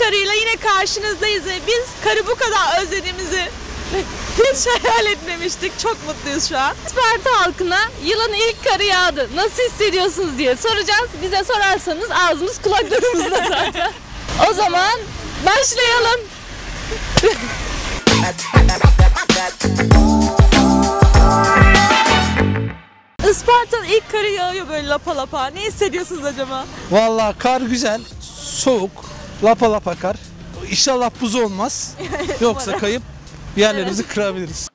karıyla yine karşınızdayız ve biz karı bu kadar özlediğimizi hiç hayal etmemiştik. Çok mutluyuz şu an. Isparta halkına yılın ilk karı yağdı. Nasıl hissediyorsunuz diye soracağız. Bize sorarsanız ağzımız kulaklarımızda zaten. O zaman başlayalım. Isparta'nın ilk karı yağıyor böyle lapa lapa. Ne hissediyorsunuz acaba? Vallahi kar güzel, soğuk, lapa lapa kar. İnşallah buz olmaz. Yoksa kayıp yerlerimizi kırabiliriz.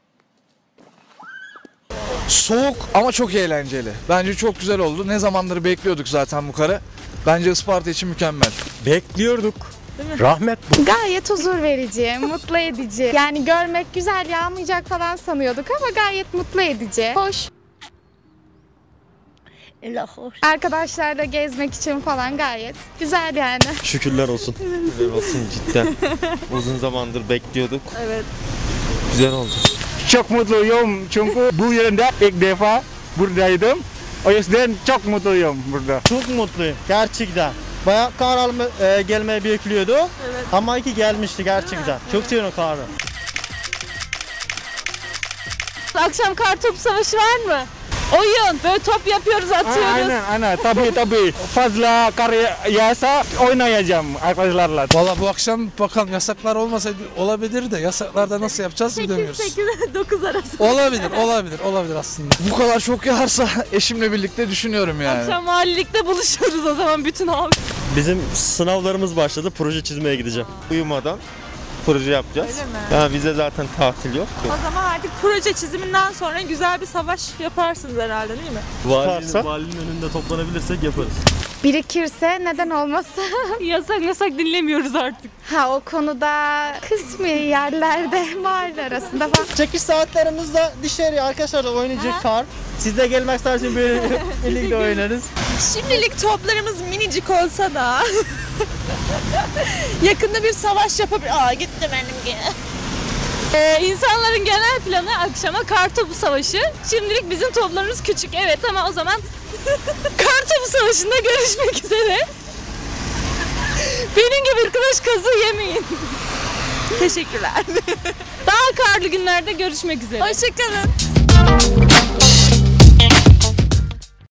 Soğuk ama çok eğlenceli. Bence çok güzel oldu. Ne zamandır bekliyorduk zaten bu karı. Bence Isparta için mükemmel. Bekliyorduk. Rahmet bu. Gayet huzur verici, mutlu edici. Yani görmek güzel, yağmayacak falan sanıyorduk ama gayet mutlu edici. Hoş. Arkadaşlarla gezmek için falan gayet güzel yani. Şükürler olsun. Şükürler olsun cidden. Uzun zamandır bekliyorduk. Evet. Güzel oldu. Çok mutluyum çünkü bu yılda ilk defa buradaydım. O yüzden çok mutluyum burada. Çok mutluyum gerçekten. Bayağı kar gelmeyi bekliyordu. Evet. Ama iki gelmişti gerçekten. Çok seviyorum karı. Akşam kartopu savaşı var mı? Oyun. Böyle top yapıyoruz, atıyoruz. Aynen tabii. Fazla kar yağsa oynayacağım arkadaşlarla. Vallahi bu akşam bakalım yasaklar olmasa olabilir de yasaklarda nasıl yapacağız bilmiyoruz. 8-9 arası. Olabilir aslında. Bu kadar çok yağarsa eşimle birlikte düşünüyorum yani. Akşam valilikte buluşuyoruz o zaman bütün halk. Bizim sınavlarımız başladı. Proje çizmeye gideceğim. Uyumadan proje yapacağız. Öyle mi? Yani bize zaten tatil yok. O zaman artık proje çiziminden sonra güzel bir savaş yaparsınız herhalde değil mi? Valinin önünde toplanabilirsek yaparız. Birikirse neden olmasa. Yasak dinlemiyoruz artık. Ha o konuda kısmi yerlerde mahalle arasında falan. Çekiş saatlerimizde dışarıya arkadaşlarla oynayacak kar. Siz de gelmek isterseniz böyle birlikte oynarız. Şimdilik toplarımız minicik olsa da yakında bir savaş yapabilir. Aa gitti benimki. İnsanların genel planı akşama kartopu savaşı. Şimdilik bizim toplarımız küçük. Evet ama o zaman kartopu savaşında görüşmek üzere. Benim gibi arkadaş kazığı yemeyin. Teşekkürler. Daha karlı günlerde görüşmek üzere. Hoşçakalın.